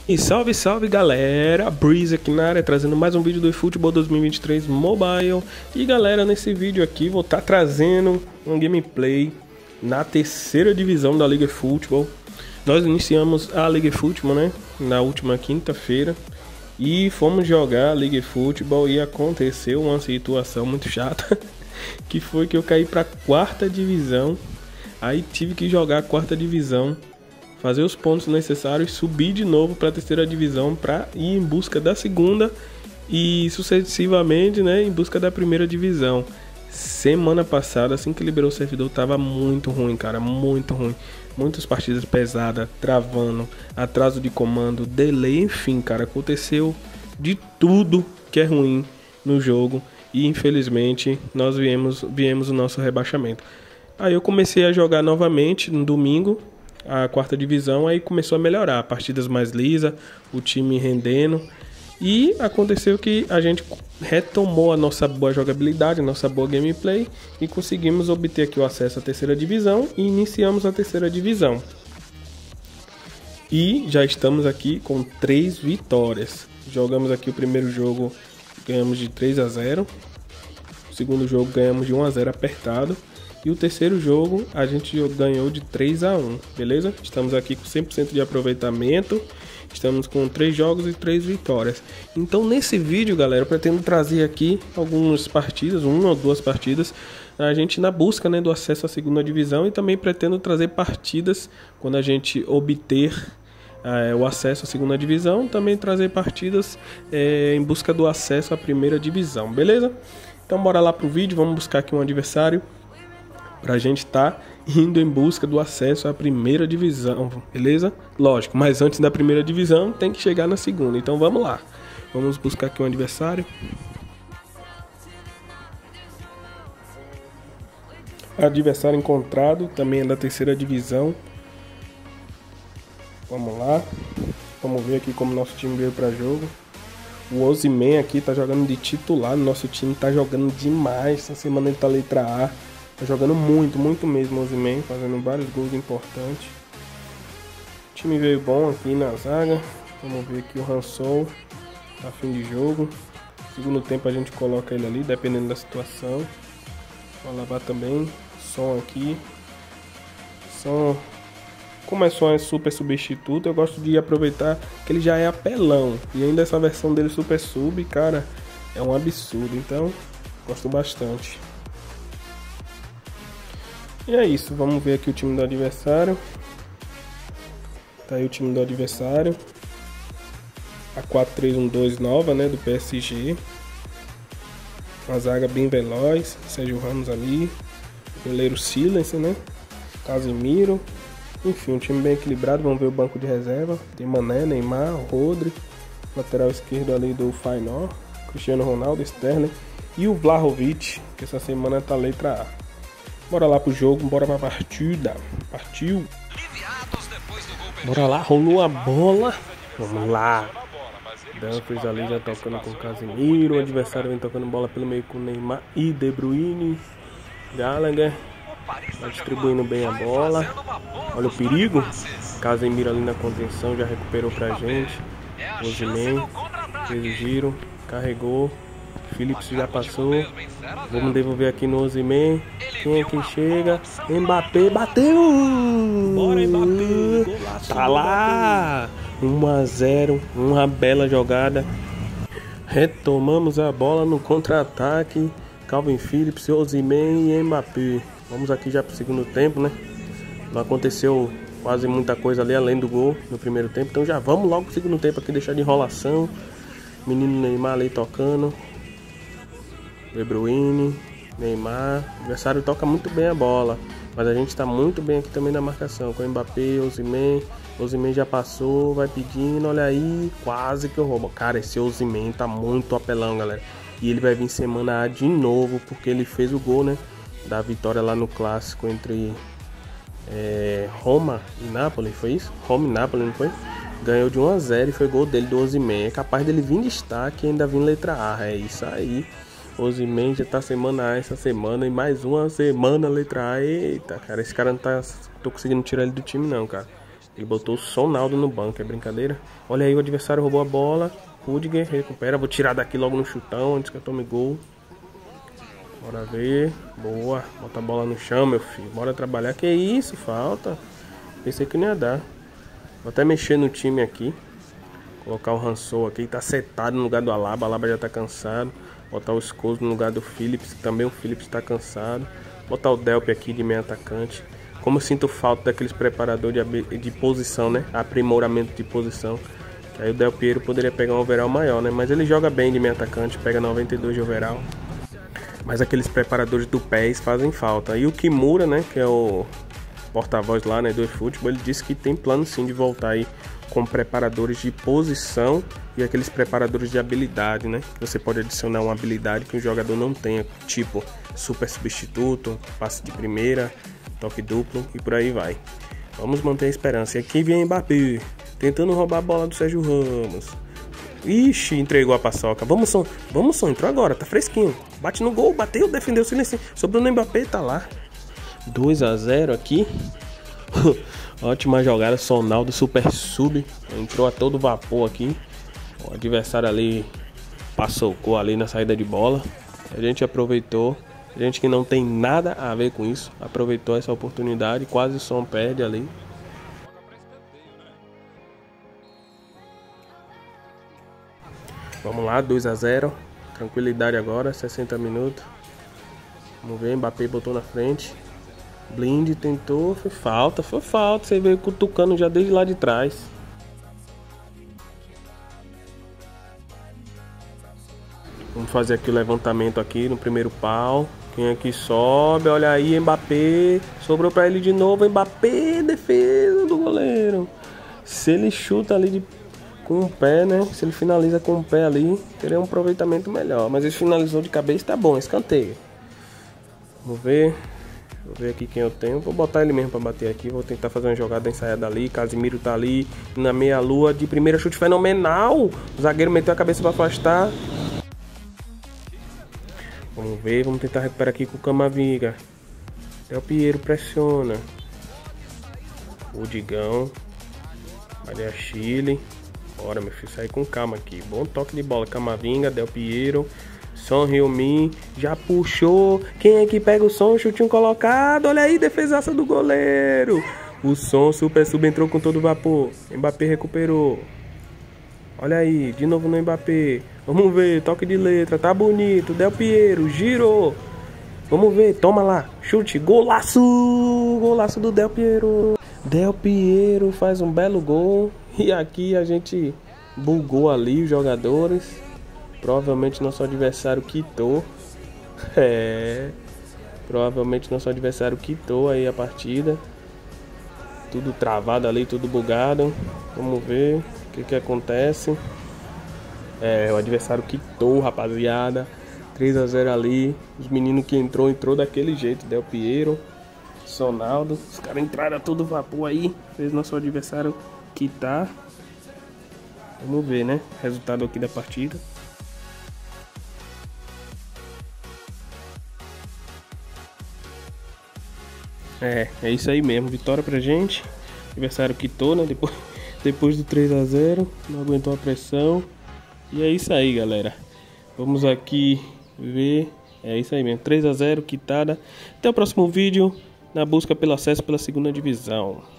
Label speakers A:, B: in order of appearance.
A: E salve, salve galera, Breeze aqui na área, trazendo mais um vídeo do eFootball 2023 Mobile. E galera, nesse vídeo aqui vou estar trazendo um gameplay na terceira divisão da Liga eFootball. Nós iniciamos a Liga eFootball, né, na última quinta-feira. E fomos jogar a Liga eFootball e aconteceu uma situação muito chata. Que foi que eu caí para a quarta divisão. Aí tive que jogar a quarta divisão, fazer os pontos necessários, subir de novo para a terceira divisão para ir em busca da segunda e sucessivamente, né, em busca da primeira divisão. Semana passada, assim que liberou o servidor, tava muito ruim, cara, muito ruim. Muitas partidas pesadas, travando, atraso de comando, delay, enfim, cara, aconteceu de tudo que é ruim no jogo e infelizmente nós viemos o nosso rebaixamento. Aí eu comecei a jogar novamente no domingo a quarta divisão, aí começou a melhorar, partidas mais lisas, o time rendendo, e aconteceu que a gente retomou a nossa boa jogabilidade, a nossa boa gameplay, e conseguimos obter aqui o acesso à terceira divisão e iniciamos a terceira divisão. E já estamos aqui com 3 vitórias. Jogamos aqui o primeiro jogo, ganhamos de 3-0, o segundo jogo ganhamos de 1-0 apertado, e o terceiro jogo a gente ganhou de 3-1, beleza? Estamos aqui com 100% de aproveitamento. Estamos com 3 jogos e 3 vitórias. Então nesse vídeo, galera, eu pretendo trazer aqui algumas partidas, 1 ou 2 partidas, a gente na busca, né, do acesso à segunda divisão. E também pretendo trazer partidas quando a gente obter o acesso à segunda divisão. Também trazer partidas em busca do acesso à primeira divisão, beleza? Então bora lá pro vídeo, vamos buscar aqui um adversário pra gente tá indo em busca do acesso à primeira divisão, beleza? Lógico, mas antes da primeira divisão tem que chegar na segunda, então vamos lá. Vamos buscar aqui um adversário. Adversário encontrado, também é da terceira divisão. Vamos lá. Vamos ver aqui como nosso time veio para jogo. O Osimhen aqui tá jogando de titular, nosso time tá jogando demais. Essa semana ele tá letra A. Tá jogando muito mesmo o Osimhen, fazendo vários gols importantes. O time veio bom aqui na zaga. Vamos ver aqui o Hansol, tá fim de jogo. Segundo tempo a gente coloca ele ali, dependendo da situação. O Alaba também. Som aqui. Som. Como é Som é super substituto, eu gosto de aproveitar que ele já é apelão. E ainda essa versão dele super sub, cara, é um absurdo. Então, gosto bastante. E é isso, vamos ver aqui o time do adversário. Tá aí o time do adversário. A 4-3-1-2 nova, né, do PSG. Uma zaga bem veloz, Sérgio Ramos ali. Goleiro Silence, né, Casemiro. Enfim, um time bem equilibrado. Vamos ver o banco de reserva. Tem Mané, Neymar, Rodri. Lateral esquerdo ali do Feyenoord, Cristiano Ronaldo, Sterling. E o Vlahovic, que essa semana tá letra A. Bora lá pro jogo, bora pra partida. Partiu. Bora lá, rolou a bola. Vamos lá. Dumfries ali já tocando com o Casemiro. O adversário vem tocando bola pelo meio com o Neymar e De Bruyne. Gallagher vai distribuindo bem a bola. Olha o perigo. Casemiro ali na contenção já recuperou pra gente. Osimhen fez o giro, carregou. Phillips já passou. Vamos devolver aqui no Osimhen. Quem é que chega? Mbappé bateu! Bora, Mbappé! Tá lá! 1-0, uma bela jogada. Retomamos a bola no contra-ataque. Calvin Phillips, Osimhen e Mbappé. Vamos aqui já pro segundo tempo, né? Não aconteceu quase muita coisa ali além do gol no primeiro tempo. Então já vamos logo pro segundo tempo aqui, deixar de enrolação. Menino Neymar ali tocando. De Bruyne, Neymar. O adversário toca muito bem a bola, mas a gente está muito bem aqui também na marcação. Com o Mbappé, Osimhen. Osimhen já passou, vai pedindo, olha aí. Quase que eu roubo. Cara, esse Osimhen tá muito apelão, galera. E ele vai vir semana A de novo, porque ele fez o gol, né, da vitória lá no clássico entre Roma e Napoli, foi isso? Roma e Napoli, não foi? Ganhou de 1-0 e foi gol dele, do Osimhen. É capaz dele vir destaque e ainda vir letra A. É isso aí. Osimhen já tá semana A essa semana e mais uma semana letra A. Eita, cara, esse cara não tá... tô conseguindo tirar ele do time não, cara. Ele botou o Sonaldo no banco, é brincadeira? Olha aí, o adversário roubou a bola. Rudiger recupera. Vou tirar daqui logo no chutão antes que eu tome gol. Bora ver. Boa. Bota a bola no chão, meu filho. Bora trabalhar. Que isso, falta. Pensei que não ia dar. Vou até mexer no time aqui. Colocar o Hansol aqui. Tá setado no lugar do Alaba. O Alaba já tá cansado. Botar o Scholes no lugar do Phillips. Também o Phillips tá cansado. Botar o Delp aqui de meio atacante. Como eu sinto falta daqueles preparadores de posição, né? Aprimoramento de posição. Que aí o Del Piero poderia pegar um overall maior, né? Mas ele joga bem de meio atacante. Pega 92 de overall. Mas aqueles preparadores do PES fazem falta. E o Kimura, né? Que é o porta-voz lá, né? Do eFootball. Ele disse que tem plano sim de voltar aí com preparadores de posição e aqueles preparadores de habilidade, né? Você pode adicionar uma habilidade que o jogador não tenha, tipo super substituto, passe de primeira, toque duplo e por aí vai. Vamos manter a esperança. E aqui vem Mbappé, tentando roubar a bola do Sérgio Ramos. Ixi, entregou a paçoca. Vamos, som, entrou agora, tá fresquinho. Bate no gol, bateu, defendeu, silêncio. Sobrou no Mbappé, tá lá. 2-0 aqui. Ótima jogada, Sonaldo, super sub. Entrou a todo vapor aqui. O adversário ali passou ali na saída de bola. A gente aproveitou. A gente que não tem nada a ver com isso aproveitou essa oportunidade. Quase o som perde ali. Vamos lá, 2-0. Tranquilidade agora, 60 minutos. Vamos ver, Mbappé botou na frente. Blind tentou, foi falta. Você veio cutucando já desde lá de trás. Vamos fazer aqui o levantamento aqui no primeiro pau. Quem aqui sobe, olha aí, Mbappé. Sobrou pra ele de novo, Mbappé, defesa do goleiro. Se ele chuta ali com o pé, né? Se ele finaliza com o pé ali, teria um aproveitamento melhor. Mas ele finalizou de cabeça, tá bom, escanteio. Vamos ver. Vou ver aqui quem eu tenho. Vou botar ele mesmo pra bater aqui. Vou tentar fazer uma jogada ensaiada ali. Casimiro tá ali na meia-lua. De primeira, chute fenomenal. O zagueiro meteu a cabeça pra afastar. Vamos ver. Vamos tentar recuperar aqui com o Camavinga. Del Piero pressiona. O Digão. Maria Chile. Bora, meu filho. Sair com calma aqui. Bom toque de bola. Camavinga, Del Piero. Son Heung-min já puxou. Quem é que pega o Son? Chutinho colocado. Olha aí, defesaça do goleiro. O Son, super sub, entrou com todo vapor. Mbappé recuperou. Olha aí, de novo no Mbappé. Vamos ver, toque de letra, tá bonito. Del Piero, girou. Vamos ver, toma lá. Chute, golaço. Golaço do Del Piero. Del Piero faz um belo gol. E aqui a gente bugou ali os jogadores. Provavelmente nosso adversário quitou. Provavelmente nosso adversário quitou aí a partida. Tudo travado ali, tudo bugado. Vamos ver o que acontece. O adversário quitou, rapaziada. 3-0 ali. Os meninos que entrou daquele jeito. Del Piero, Sonaldo. Os caras entraram a todo vapor aí. Fez nosso adversário quitar. Vamos ver, né? Resultado aqui da partida. É isso aí mesmo, vitória pra gente. O adversário quitou, né? Depois do 3-0, não aguentou a pressão. E é isso aí, galera. Vamos aqui ver. É isso aí mesmo, 3-0, quitada. Até o próximo vídeo, na busca pelo acesso pela segunda divisão.